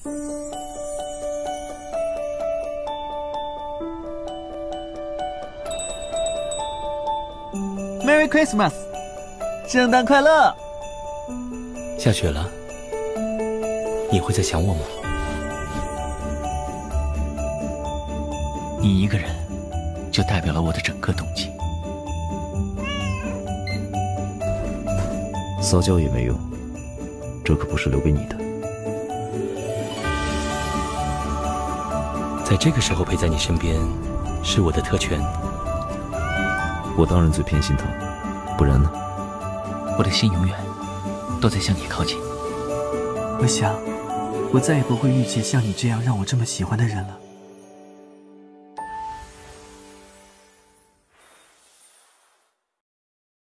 Merry Christmas， 圣诞快乐！ 下雪了，你会在想我吗？ 你一个人，就代表了我的整个冬季。 撒娇也没用，这可不是留给你的。 在这个时候陪在你身边，是我的特权。 我当然最偏心他，不然呢？ 我的心永远都在向你靠近。我想，我再也不会遇见像你这样让我这么喜欢的人了。